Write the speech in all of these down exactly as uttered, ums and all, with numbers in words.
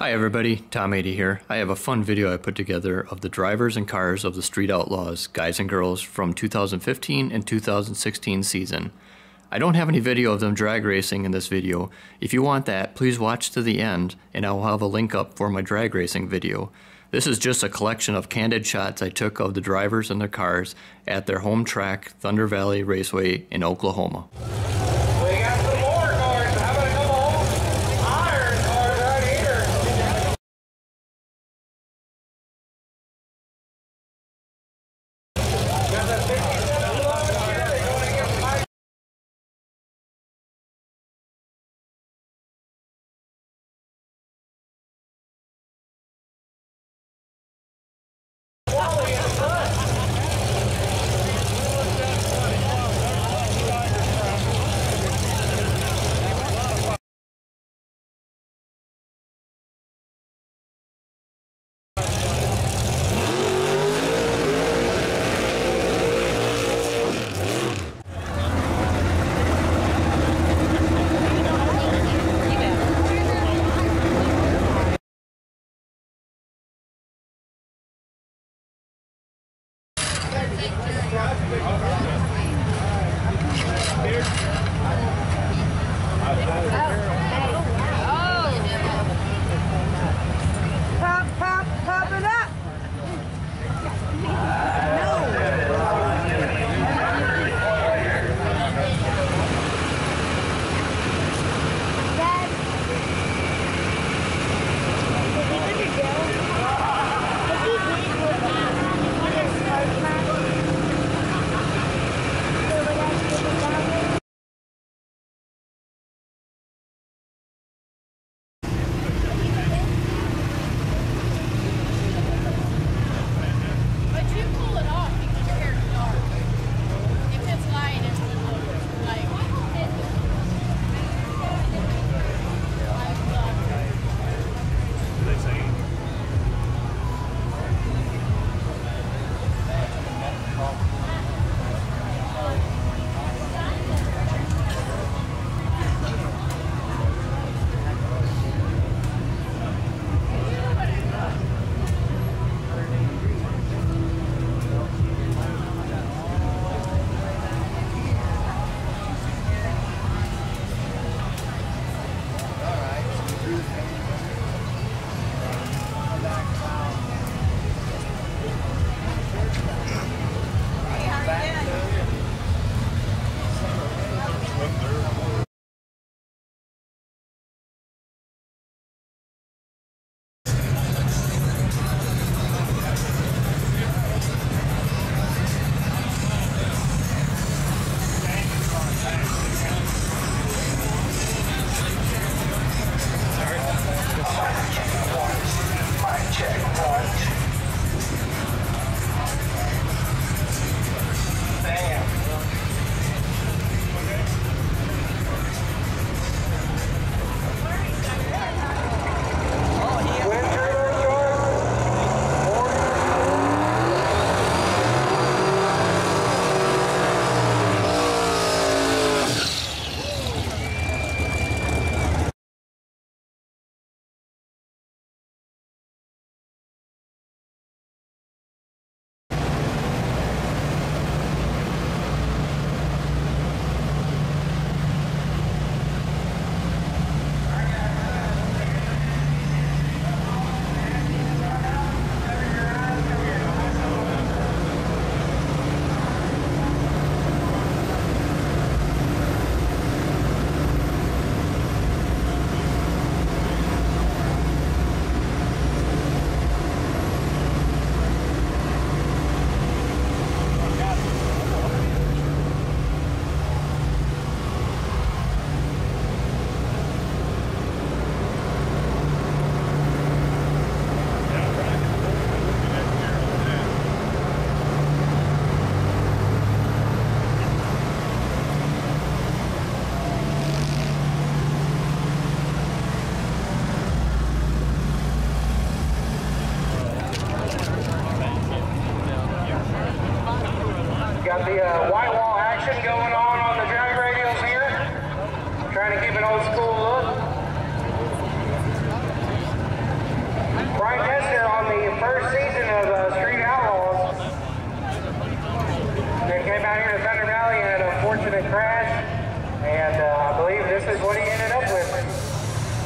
Hi everybody, Tom eighty here. I have a fun video I put together of the drivers and cars of the Street Outlaws, guys and girls, from two thousand fifteen and two thousand sixteen season. I don't have any video of them drag racing in this video. If you want that, please watch to the end and I will have a link up for my drag racing video. This is just a collection of candid shots I took of the drivers and their cars at their home track, Thunder Valley Raceway in Oklahoma.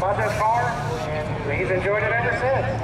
bought this car, and he's enjoyed it ever since.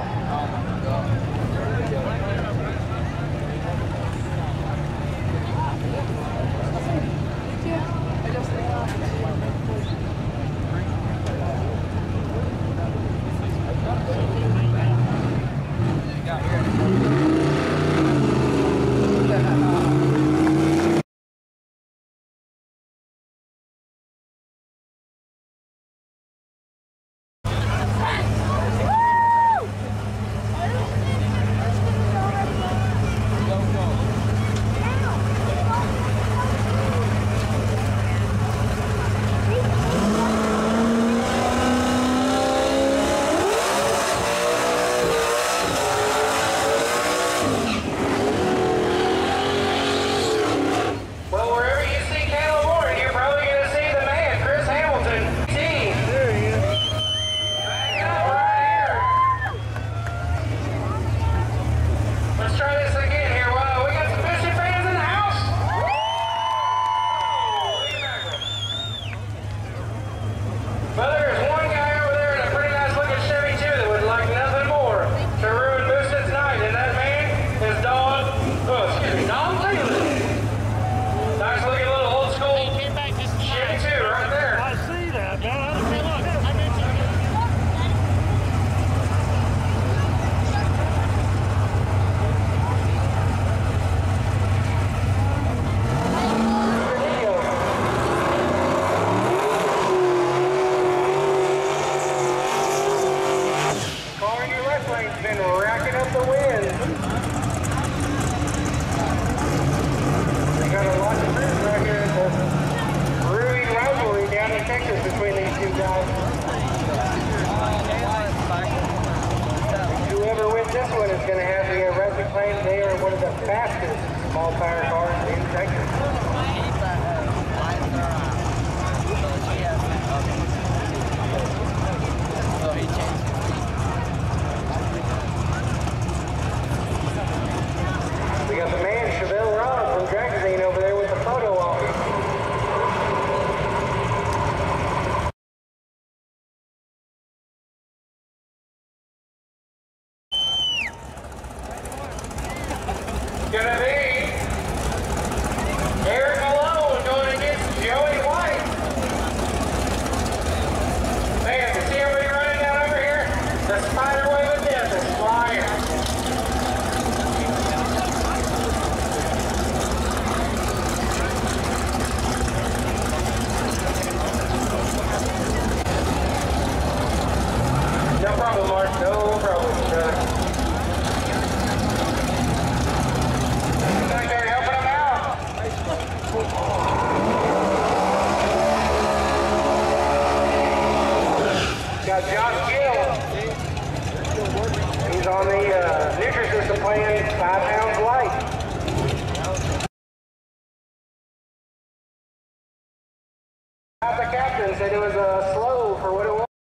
The captain said it was uh, slow for what it was.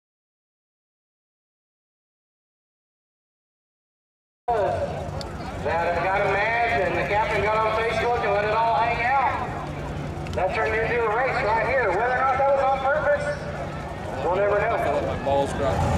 That got him mad, and the captain got on Facebook and let it all hang out. That turned into a race right here. Whether or not that was on purpose, we'll never know. My balls dropped.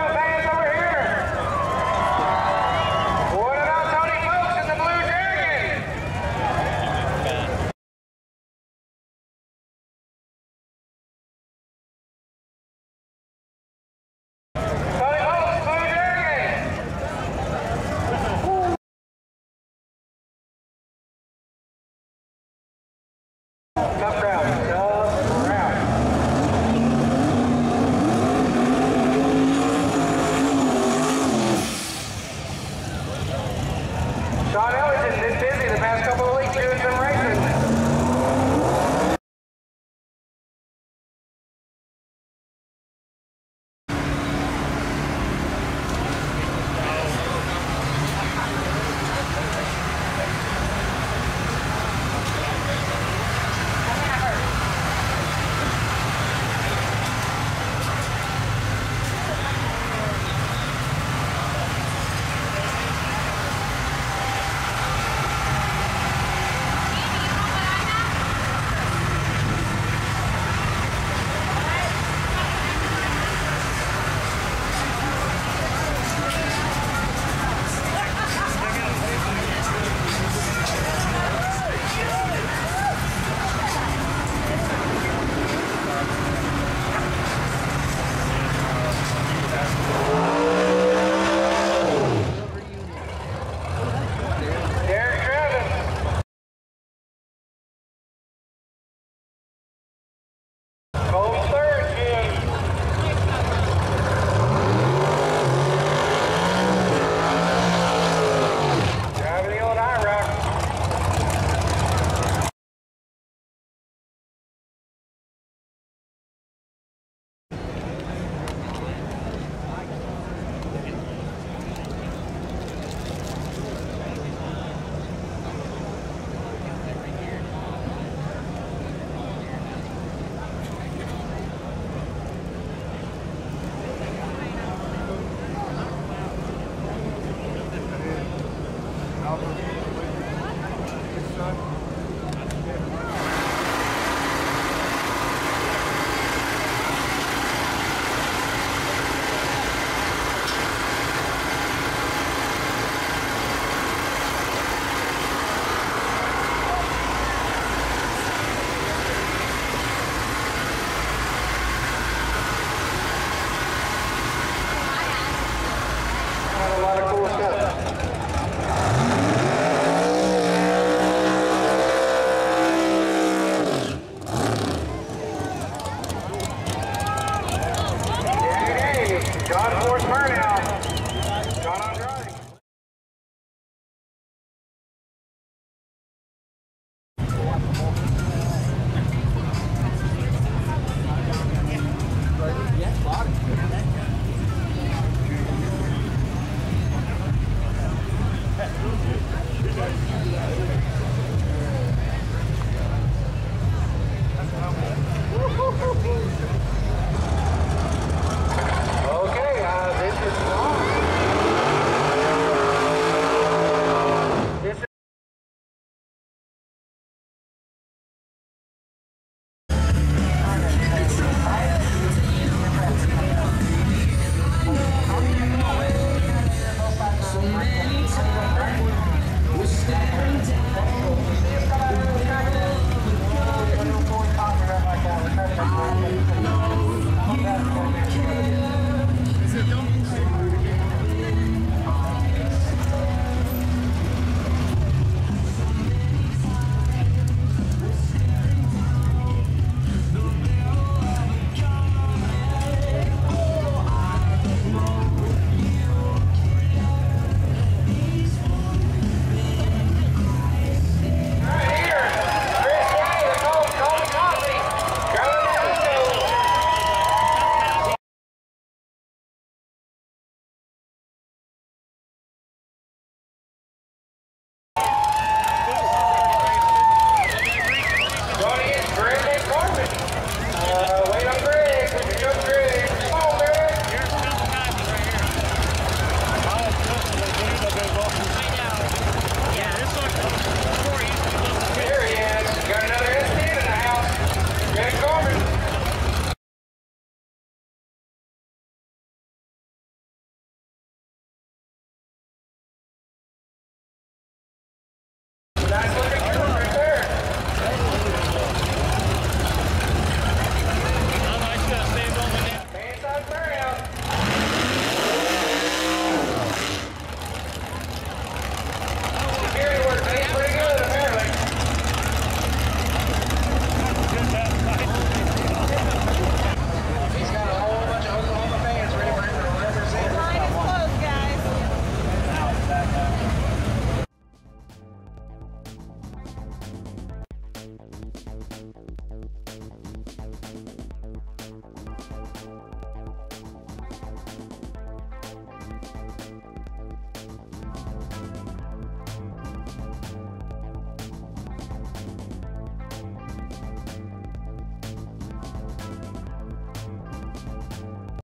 What about Tony Folks in the Blue Dragon? Bye.